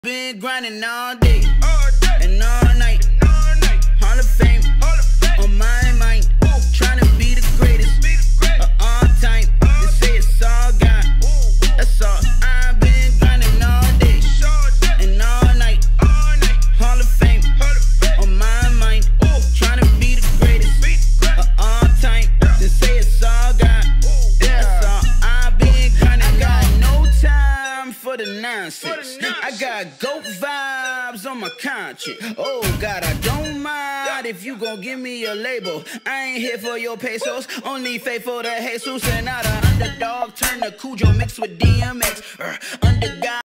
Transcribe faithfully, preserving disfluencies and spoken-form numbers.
Been grinding all day and all night. Hall of Fame on my mind. Trying to be the greatest of all time. They say it's all God. That's all. I've been grinding all day and all night. Hall of Fame on my mind. Trying to be the greatest of all time. They say it's all God. That's all. I've been grinding. Got no time for the nonsense. I got goat vibes on my conscience. Oh God, I don't mind if you gon' give me a label. I ain't here for your pesos, only faithful to Jesus. And not a underdog, turn to Cujo mixed with D M X. Uh, underdog.